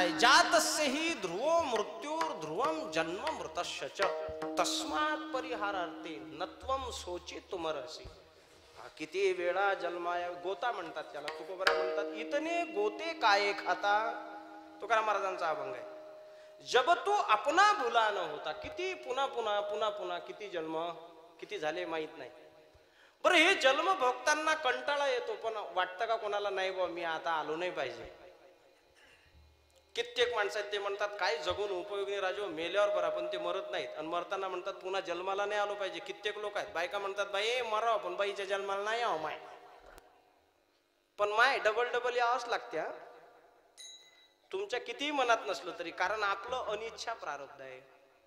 आहे, जातस्य हि ध्रुवो मृत्युर ध्रुवम जन्म मृतस्य च तस्मात् परिहारार्थे नत्वम सोची तुमरसी. किती वेळा जन्माया गोता म्हणतात त्याला, तुकोबरा म्हणतात इतने गोते काय खाता. तुकाराम महाराजांचा अभंग आहे. जब तू अपना भुला न होता. किती पुन्हा पुन्हा पुन्हा पुन्हा किती जन्म किती झाले माहित नाही. बरं हे जन्म भोगताना कंटाळा येतो, पण वाटतं का कोणाला नाही बा मी आता आलो नाही पाहिजे. कित्येक माणसं ते म्हणतात काय जगून उपयोग नाही राजो, मेल्यावर बरा, पण ते मरत नाहीत आणि मरताना म्हणतात पुन्हा जन्माला नाही आलो पाहिजे. कित्येक लोक आहेत. बायका म्हणतात बाई मराव, पण बाईच्या जन्माला नाही यावं माय, पण माय डबल डबल यावंच लागते. तुमच्या कितीही मनात नसलं तरी, कारण आपलं अनिच्छा प्रारब्ध आहे.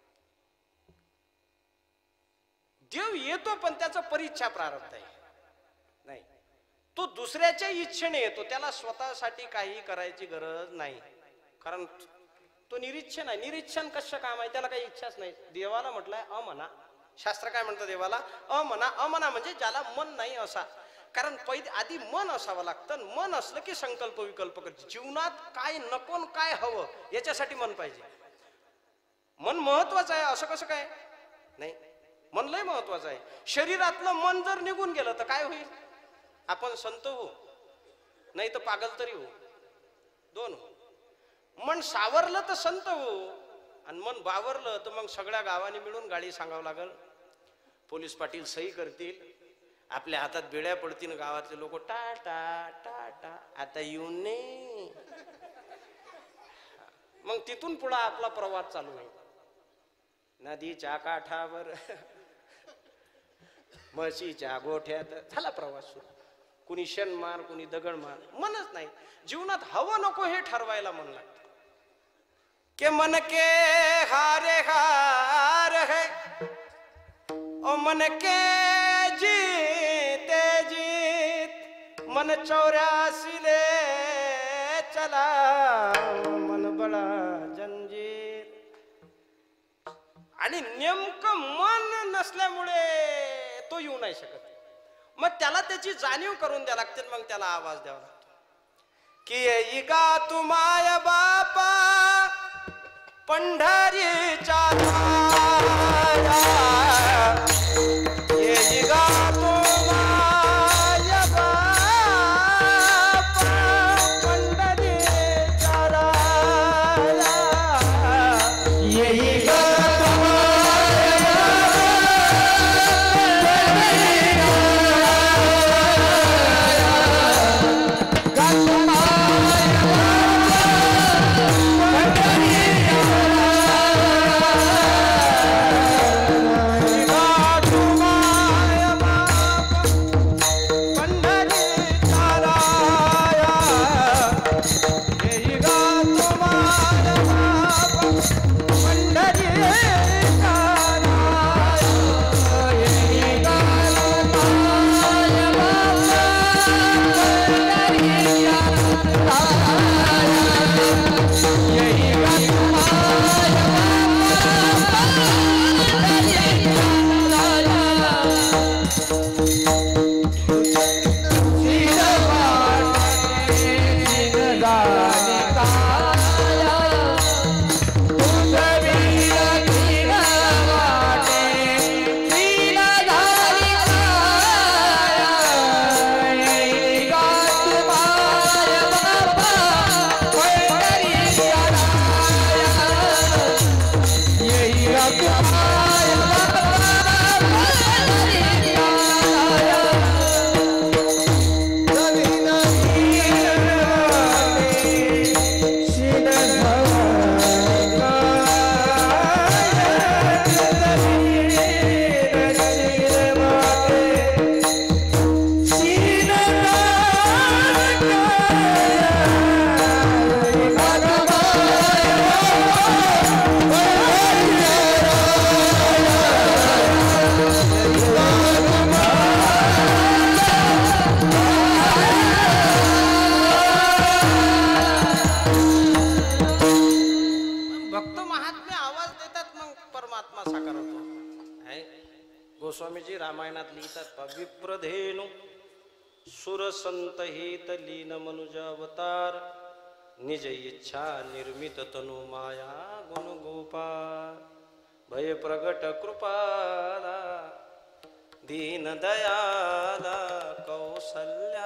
देव येतो पण त्याचं परीच्छा प्रारब्ध आहे. नाही, तो दुसऱ्याच्या इच्छेने येतो, त्याला स्वतःसाठी काही करायची गरज नाही, कारण तो निरीच्छन आहे. निरीच्छन कशा काम आहे, त्याला काही इच्छाच नाही. देवाला म्हटलंय अमना. शास्त्र काय म्हणतं देवाला? अमना. अमना म्हणजे ज्याला मन नाही असा. कारण पहिले आधी मन असावं लागतं. मन असलं की संकल्प विकल्प करते. जीवनात काय नको काय हवं याच्यासाठी मन पाहिजे. मन महत्वाचं आहे असं कसं काय? नाही, मन लय महत्वाचं आहे. शरीरातलं मन जर निघून गेलं तर काय होईल? आपण संत हो, नाही तर पागल तरी हो, दोन हो. मन सावरलं तर संत हो, आणि मन बावरलं तर मग सगळ्या गावाने मिळून गाडी सांगावं लागल. पोलीस पाटील सही करतील, आपल्या हातात बेड्या पडतील, गावातले लोक टाटा टाटा आता येऊन नाही. मग तिथून पुढे आपला प्रवास चालू आहे. नदीच्या काठावर म्हशीच्या गोठ्यात झाला प्रवास सुरू. कुणी शन मार, कुणी दगड मार, मनच नाही. जीवनात हवं नको हे ठरवायला मन लागतं. के मन के हारे हार है ओ मन के जीते जीत. मन 84 ले चला मन बडा जंजीर. आणि नेमकं मन नसल्यामुळे तो येऊ नाही शकत. मग त्याला त्याची जाणीव करून द्यावी लागते, मग त्याला आवाज द्यावा लागतो की येई का तू माय बापा पंढरीच्या दारा. येई का तू माय बापा पंढरीच्या दारा. येई का गोस्वामीजी रामायणात लिहितात विप्रधेनु सुरसंत हित लीन मनुज अवतार निज इच्छा निर्मित तनु माया गुण गोपाल भय प्रगट कृपाला दीन दयाला कौसल्या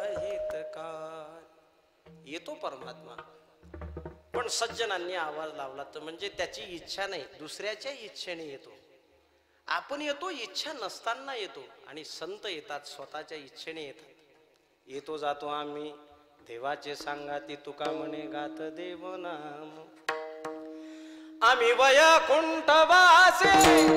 हितकार। येतो परमात्मा, पण सज्जनांनी आवाज लावला तर म्हणजे त्याची इच्छा नाही, दुसऱ्याच्या इच्छेने येतो। आपण येतो इच्छा नसताना येतो, आणि संत येतात स्वतःच्या इच्छेने येतात। येतो जातो आम्ही देवाचे सांगाती तुका म्हणे गात देव नाम। आम्ही वैकुंठ वासे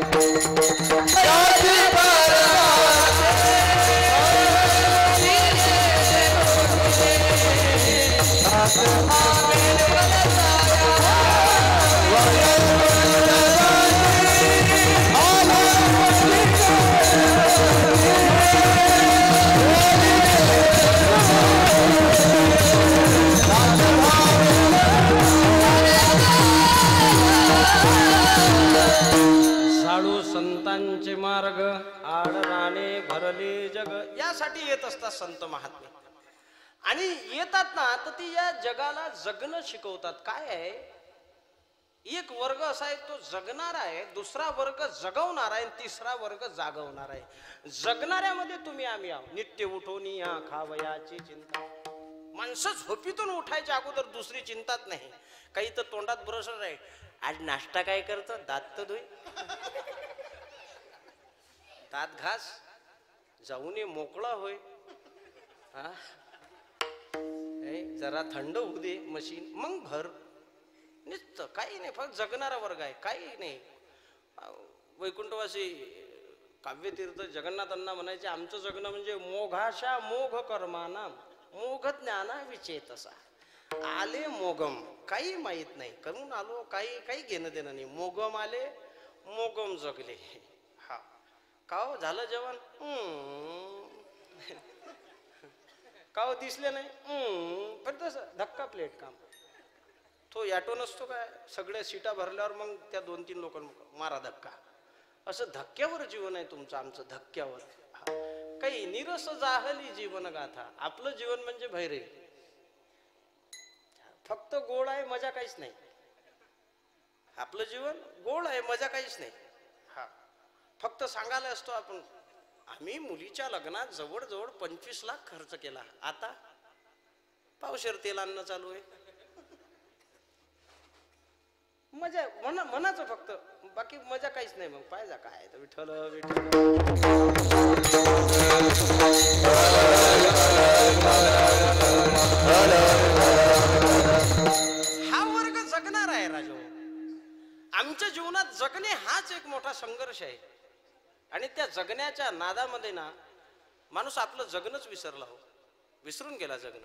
संतांचे मार्ग आडराणे भरले जग, यासाठी येत असतात संत महात्मे। आणि येतात ना तर ती या जगाला जगणं शिकवतात। काय आहे, एक वर्ग असा आहे तो जगणार आहे, दुसरा वर्ग जगवणार आहे, तिसरा वर्ग जागवणार आहे। जगणाऱ्यामध्ये तुम्ही आम्ही आहोत। नित्य उठून या खावयाची चिंता, माणसं झोपीतून उठायच्या अगोदर दुसरी चिंताच नाही। काही तर तोंडात ब्रश आहे, आज नाश्ता काय करतं, दात तर धुई, दात घास, जाऊन ये मोकळा होय, हा जरा थंड होऊ दे मशीन, मग भर नुसतं काही नाही, फक्त जगणारा वर्ग आहे, काही नाही। वैकुंठवासी काव्यतीर्थ जगन्नाथांना म्हणायचे आमचं जगणं म्हणजे मोघाशा मोघ कर्माना मोघ ज्ञाना विचेतसा। आले मोगम, काही माहित नाही, करून आलो, काही घेणं देणं नाही। मोगम आले मोगम जगले। हा काव झालं जेवण, काव दिसले नाही, पण तसं धक्का प्लेट काम। तो ॲटो नसतो काय, सगळ्या सीटा भरल्यावर मग त्या 2-3 लोकांना मारा धक्का, असं धक्क्यावर जीवन आहे तुमचं आमचं, धक्क्यावर। काही निरस जाहली जीवन गाथा, आपलं जीवन म्हणजे भैरे, फक्त गोड आहे, मजा काहीच नाही। आपलं जीवन गोड आहे, मजा काहीच नाही। हा फक्त सांगायला असतो आपण, आम्ही मुलीच्या लग्नात जवळजवळ 25 लाख खर्च केला, आता पावशेर तेल आणणं चालू आहे। मजा मनाचं फक्त, बाकी मजा काहीच नाही। मग पाहिजे काय तर विठ्ठल विठ्ठल। हा वर्ग जगणार आहे राजो। आमच्या जीवनात जगणे हाच एक मोठा संघर्ष आहे, आणि त्या जगण्याच्या नादामध्ये ना माणूस आपलं जगणंच विसरला हो, विसरून गेला जगणं।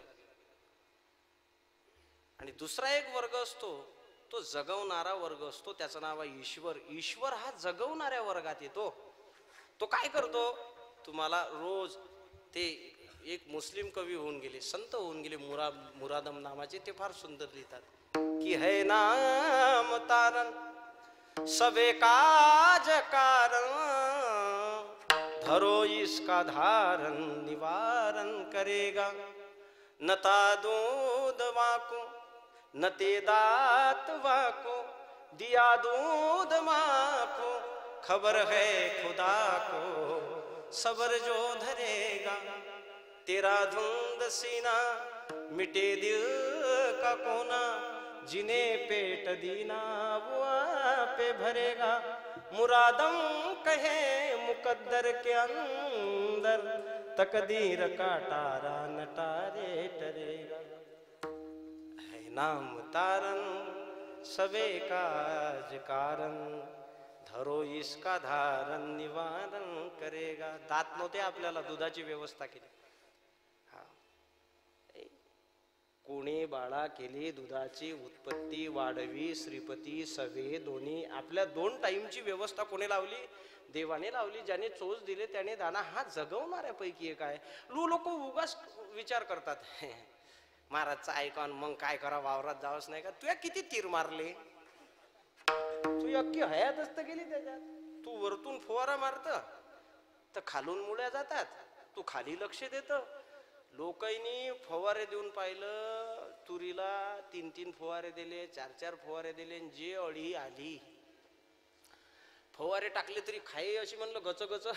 आणि दुसरा एक वर्ग असतो तो जगवणारा वर्ग असतो, त्याचं नाव आहे ईश्वर। ईश्वर हा जगवणाऱ्या वर्गात येतो। तो काय करतो, तुम्हाला रोज ते एक मुस्लिम कवी होऊन गेले, संत होऊन गेले, मुरादम नावाचे, ते फार सुंदर लिहितात की है नाम तारन सबे काज कारण, धरो इसका धारण निवारण करेगा, नता दूध वाको न ते दात वाको, दिया दूध माको, खबर है खुदा को सबर जो धरेगा, तेरा धुंध सीना मिटे दिल का कोना, जिन्हें पेट दीना वो आपे भरेगा, मुरादम कहे मुकद्दर के अंदर, तकदीर का तारा नटारे टरेगा, है नाम तारन सबे काज कारण, धरो इसका धारण निवारण करेगा। दात नव्हते आपल्याला, दुधाची व्यवस्था केली। कोणी बाळा केली दुधाची उत्पत्ती वाढवी, श्रीपती सवे दोन्ही, आपल्या 2 टाइमची व्यवस्था कोणी लावली, देवाने लावली। ज्याने चोच दिले त्याने दाना, हा जगवणाऱ्यापैकी एक आहे। लोक उगाच विचार करतात, महाराजचा ऐकून मग काय करा, वावरात जावंच नाही का, तुया किती तीर मारले, तू अख्खी हयातच तर गेली त्याच्यात। तू वरतून फुवारा मारत तर खालून मुळ्या जातात, तू खाली लक्ष देत, लोकांनी फवारे देऊन पाहिलं, तुरीला 3-3 फवारे दिले, 4-4 फवारे दिले, जे अळी आली फवारे टाकले तरी खाई अशी म्हणलं गच गच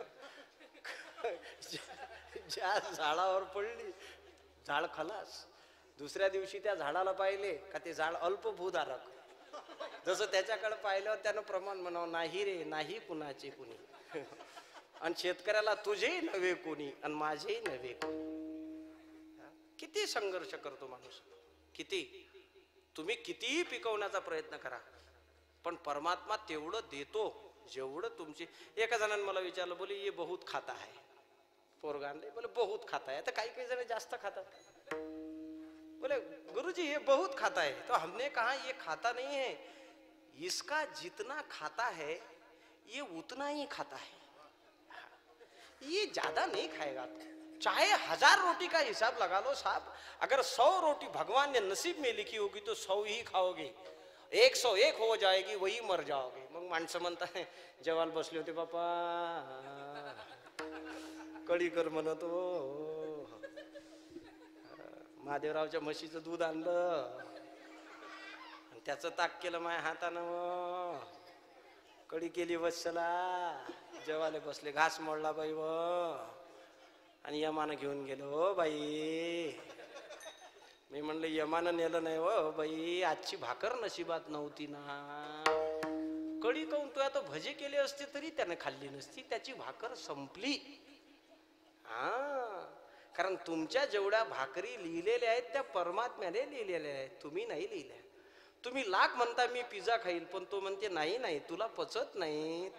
ज्या झाडावर पडली झाड खलास. दुसऱ्या दिवशी त्या झाडाला पाहिले का ते झाड अल्पभूधारक, जसं त्याच्याकडे पाहिलं त्यानं प्रमाण म्हणावं, नाही रे नाही कुणाचे कुणी, आणि शेतकऱ्याला तुझेही नव्हे कोणी आणि माझेही नव्हे कोणी. किती संघर्ष करतो माणूस, किती तुम्ही कितीही पिकवण्याचा प्रयत्न करा, पण परमात्मा तेवढं देतो जेवढं तुमची. एका जणांनी मला विचारलं, बोले ये बहुत खाता है, पोरगा आणले, बोले बहुत खाता है. तर काही काही जण जास्त खातात. बोले गुरुजी ये बहुत खाता है, तो हमने कहा ये खाता नहीं है, इसका जितना खाता है ये उतना ही खाता है, ये ज्यादा नहीं खाएगा. चाहे 1000 रोटी का हिसाब लगा लो साहब, अगर 100 रोटी भगवान ने नसीब में लिखी होगी तो 100 ही खाओगे, 101 हो जाएगी वही मर जाओगे. मग माणसं म्हणतात, जेवायला बसले होते बापा, कळीकर म्हणत हो, महादेवरावच्या म्हशीचं दूध आणलं आणि त्याचं ताक केलं माझ्या हातानं, कडी केली वत्सला, जेवायला बसले, घास मोडला बाई व, आणि यमानं घेऊन गेलो बाई. मी म्हणलं यमानं नेलं नाही व बाई, आजची भाकर नशिबात नव्हती ना. कडी काऊन, तो आता भजे केले असते तरी त्याने खाल्ली नसती, त्याची भाकर संपली. कारण तुमच्या जेवढ्या भाकरी लिहिलेल्या आहेत त्या परमात्म्याने लिहिलेल्या आहेत, तुम्ही नाही लिहिल्या. तुम्ही लाख म्हणता मी पिझ्झा खाईल, पण तो म्हणते नाही नाही तुला पचत नाहीत.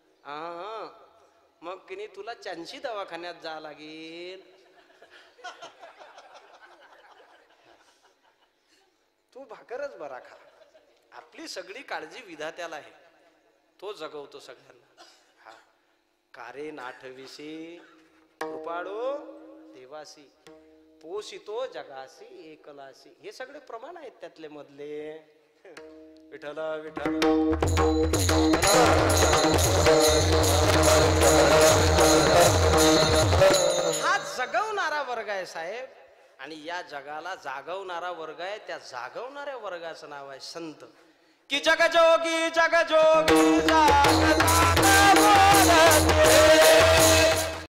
मग की नाही तुला 84 दवाखान्यात जा लागेल. तू भाकरच बरा खा. आपली सगळी काळजी विधात्याला आहे, तो जगवतो सगळ्यांना. हा कारे नाठविसी कृपाळो देवासी, पोषितो जगासी एकलासी, हे सगळे प्रमाण आहेत त्यातले मधले. विठ्ठल विठ्ठल. हा जगवणारा वर्ग आहे साहेब, आणि या जगाला जागवणारा वर्ग आहे. त्या जागवणाऱ्या वर्गाचं नाव आहे संत. की जगजोगी जगजोगी